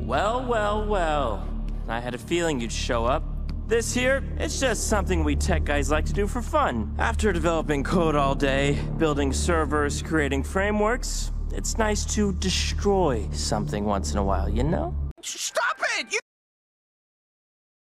Well, well, well. I had a feeling you'd show up. This here, it's just something we tech guys like to do for fun. After developing code all day, building servers, creating frameworks, it's nice to destroy something once in a while, you know? Stop